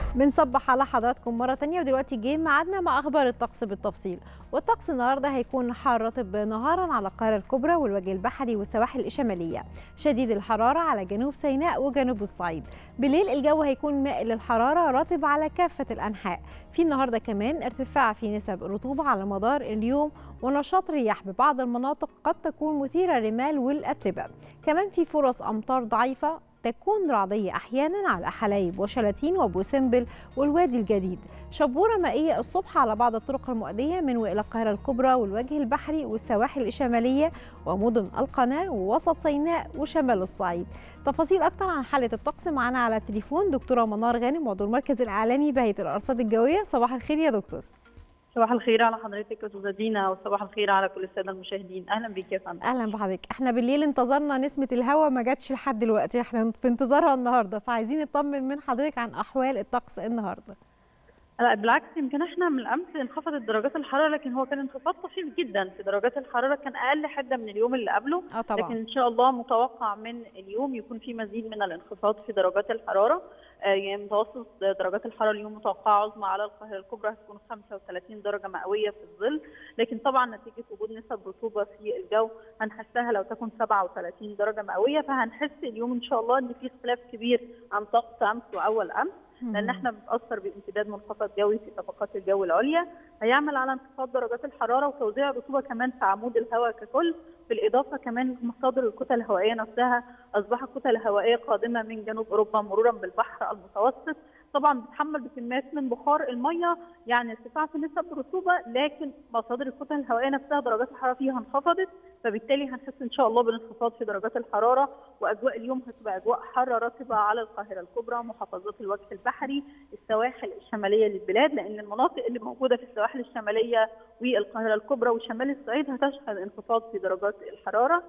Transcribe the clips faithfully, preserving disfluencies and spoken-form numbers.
بنصبح على حضراتكم مرة تانية، ودلوقتي جه ميعادنا مع أخبار الطقس بالتفصيل. والطقس النهارده هيكون حار رطب نهارا على القاهرة الكبرى والوجه البحري والسواحل الشمالية، شديد الحرارة على جنوب سيناء وجنوب الصعيد. بالليل الجو هيكون مائل للحرارة رطب على كافة الأنحاء. في النهارده كمان ارتفاع في نسب الرطوبة على مدار اليوم، ونشاط رياح ببعض المناطق قد تكون مثيرة للرمال والأتربة. كمان في فرص أمطار ضعيفة تكون رعدية أحيانا على حلايب وشلاتين وأبو سمبل والوادي الجديد. شبورة مائية الصبح على بعض الطرق المؤدية من وإلى القاهرة الكبرى والوجه البحري والسواحل الشمالية ومدن القناة ووسط سيناء وشمال الصعيد. تفاصيل أكتر عن حالة الطقس معنا على التليفون دكتورة منار غانم، عضو المركز الإعلامي بهيئة الأرصاد الجوية. صباح الخير يا دكتور. صباح الخير على حضرتك يا استاذه دينا، وصباح الخير على كل الساده المشاهدين. اهلا بيك يا فندم. اهلا بحضرتك. احنا بالليل انتظرنا نسمه الهواء ما جاتش لحد دلوقتي، احنا في انتظارها النهارده، فعايزين نطمن من حضرتك عن احوال الطقس النهارده. لا بالعكس، يمكن احنا من الامس انخفضت درجات الحراره، لكن هو كان انخفاض طفيف جدا في درجات الحراره، كان اقل حده من اليوم اللي قبله. اه طبعا. لكن ان شاء الله متوقع من اليوم يكون في مزيد من الانخفاض في درجات الحراره. آه يعني متوسط درجات الحراره اليوم متوقعه عظمى على القاهره الكبرى هتكون خمسة وثلاثين درجه مئويه في الظل، لكن طبعا نتيجه وجود نسب رطوبه في الجو هنحسها لو تكون سبعة وثلاثين درجه مئويه، فهنحس اليوم ان شاء الله ان في اختلاف كبير عن طقس امس واول امس، لان احنا بنتاثر بامتداد منخفض جوي في طبقات الجو العليا هيعمل على انخفاض درجات الحراره وتوزيع الرطوبه كمان في عمود الهواء ككل. بالاضافه كمان مصادر الكتل الهوائيه نفسها اصبحت كتل هوائيه قادمه من جنوب اوروبا مرورا بالبحر المتوسط، طبعا بتتحمل بكميات من بخار الميه، يعني ارتفاع في نسب الرطوبه، لكن مصادر الكتل الهوائيه نفسها درجات الحراره فيها انخفضت، فبالتالي هنحس ان شاء الله بالانخفاض في درجات الحراره. واجواء اليوم هتبقى اجواء حاره رطبه على القاهره الكبرى، محافظات الوجه البحري، السواحل الشماليه للبلاد، لان المناطق اللي موجوده في السواحل الشماليه والقاهره الكبرى وشمال الصعيد هتشهد انخفاض في درجات الحراره.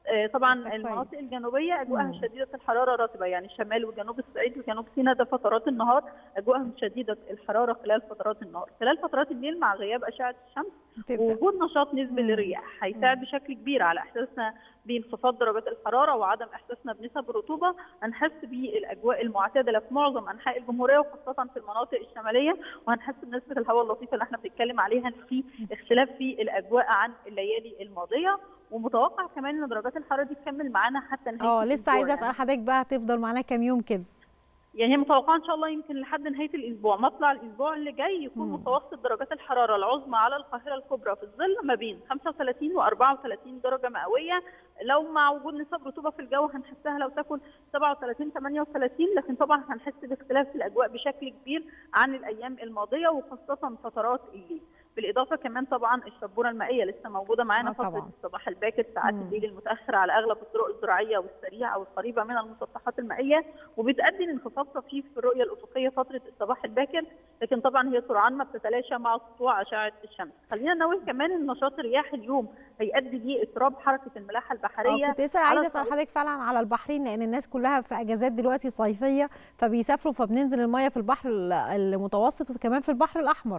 طبعا المناطق الجنوبيه اجواءها شديده الحراره رطبه، يعني شمال وجنوب الصعيد وجنوب سيناء ده فترات النهار اجواءهم شديده الحراره خلال فترات النهار. خلال فترات الليل مع غياب اشعه الشمس ووجود نشاط نسبي للرياح هيساعد بشكل كبير على احساسنا بانخفاض درجات الحراره وعدم احساسنا بنسب الرطوبه. هنحس بالاجواء المعتدله في معظم انحاء الجمهوريه وخاصه في المناطق الشماليه، وهنحس بنسبه الهواء اللطيفه اللي احنا بنتكلم عليها ان في اختلاف في الاجواء عن الليالي الماضيه. ومتوقع كمان ان درجات الحراره دي تكمل معانا حتى نهايه اه لسه عايزه اسال حضرتك بقى، هتفضل معانا كام يوم كده؟ يعني هي متوقعه ان شاء الله يمكن لحد نهايه الاسبوع، مطلع الاسبوع اللي جاي يكون مم. متوسط درجات الحراره العظمى على القاهره الكبرى في الظل ما بين خمسة وثلاثين وأربعة وثلاثين درجه مئويه، لو مع وجود نسب رطوبه في الجو هنحسها لو تكون سبعة وثلاثين ثمانية وثلاثين، لكن طبعا هنحس باختلاف في الاجواء بشكل كبير عن الايام الماضيه وخاصه فترات الليل. بالاضافه كمان طبعا الشبوره المائيه لسه موجوده معانا فتره الصباح الباكر، ساعات الليل المتاخر على اغلب الطرق الزراعيه والسريعه والقريبه من المسطحات المائيه، وبتؤدي لانخفاض طفيف في الرؤيه الافقيه فتره الصباح الباكر، لكن طبعا هي سرعان ما بتتلاشى مع سطوع اشعه الشمس. خلينا ننوه كمان ان نشاط الرياح اليوم هيؤدي لاضطراب حركه الملاحه البحريه. اه كنت لسه عايزه اسال حضرتك فعلا على البحرين، لان الناس كلها في اجازات دلوقتي صيفيه فبيسافروا، فبننزل الميه في البحر المتوسط وكمان في البحر الاحمر.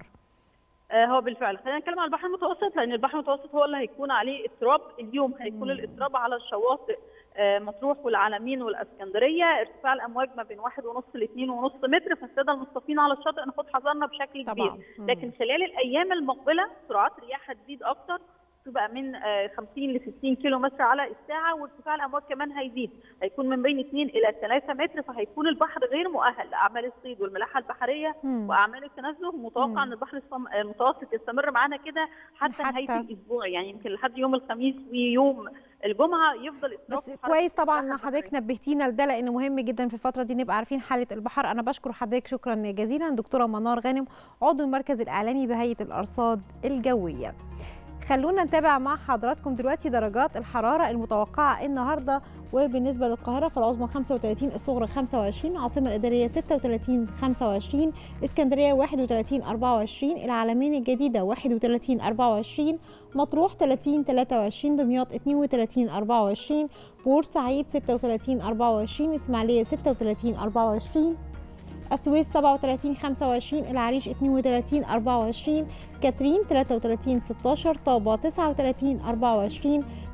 هو بالفعل خلينا نتكلم عن البحر المتوسط، لان البحر المتوسط هو اللي هيكون عليه اضطراب اليوم، هيكون الاضطراب على الشواطئ مطروح والعلمين والاسكندريه، ارتفاع الامواج ما بين واحد ونص لاثنين ونص متر، فالساده المصطفين على الشاطئ ناخد حذرنا بشكل كبير. لكن خلال الايام المقبله سرعات الرياح هتزيد اكتر، تبقى من خمسين ل ستين كيلو متر على الساعه، وارتفاع الامواج كمان هيزيد، هيكون من بين اثنين الى ثلاثة متر، فهيكون البحر غير مؤهل لاعمال الصيد والملاحه البحريه مم. واعمال التنزه. ومتوقع ان البحر المتوسط يستمر معانا كده حتى, حتى نهايه الاسبوع، يعني يمكن لحد يوم الخميس ويوم الجمعه يفضل بس كويس طبعا ان حضرتك نبهتينا لده، لانه مهم جدا في الفتره دي نبقى عارفين حاله البحر. انا بشكر حضرتك شكرا جزيلا دكتوره منار غانم، عضو المركز الاعلامي بهيئه الارصاد الجويه. خلونا نتابع مع حضراتكم دلوقتي درجات الحرارة المتوقعة النهاردة. وبالنسبة للقاهرة فالعظمى خمسة وثلاثين، الصغرى خمسة وعشرين، العاصمة الإدارية ستة وثلاثين خمسة وعشرين، اسكندرية واحد وثلاثين أربعة وعشرين، العلمين الجديدة واحد وثلاثين أربعة وعشرين، مطروح ثلاثين ثلاثة وعشرين، دمياط اثنين وثلاثين أربعة وعشرين، بورسعيد ستة وثلاثين أربعة وعشرين، إسماعيلية ستة وثلاثين أربعة وعشرين، السويس سبعة وثلاثين خمسة وعشرين، العريش اثنين وثلاثين أربعة وعشرين، كاترين ثلاثة وثلاثين ستة عشر، طابة تسعة وثلاثين أربعة وعشرين،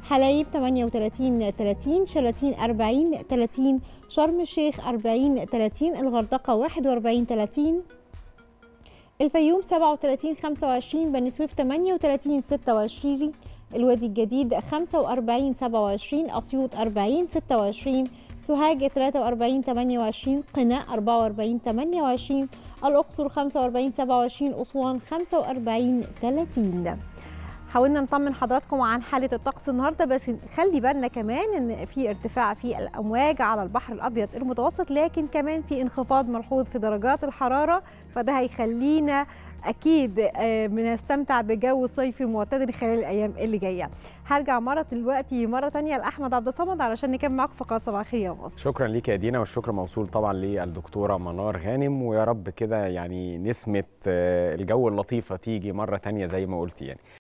حلايب ثمانية وثلاثين ثلاثين، شلاتين أربعين ثلاثين، شرم الشيخ أربعين ثلاثين، الغردقة واحد وأربعين ثلاثين، الفيوم سبعة وثلاثين خمسة وعشرين، بني سويف ثمانية وثلاثين ستة وعشرين، الوادي الجديد خمسة وأربعين سبعة وعشرين، أسيوط أربعين ستة وعشرين، سوهاج ثلاثة وأربعين ثمانية وعشرين، قنا أربعة وأربعين ثمانية وعشرين، الأقصر خمسة وأربعين سبعة وعشرين، أسوان خمسة وأربعين ثلاثين. حاولنا نطمن حضراتكم عن حالة الطقس النهارده، بس خلي بالنا كمان ان في ارتفاع في الامواج على البحر الابيض المتوسط، لكن كمان في انخفاض ملحوظ في درجات الحرارة، فده هيخلينا اكيد بنستمتع بجو صيفي معتدل خلال الايام اللي جايه. هرجع مره دلوقتي مره ثانيه لاحمد عبد الصمد علشان نكمل معاكم فقرات صباح الخير يا مصر. شكرا ليك يا دينا، والشكر موصول طبعا للدكتوره منار غانم، ويا رب كده يعني نسمه الجو اللطيفه تيجي مره ثانيه زي ما قلتي يعني.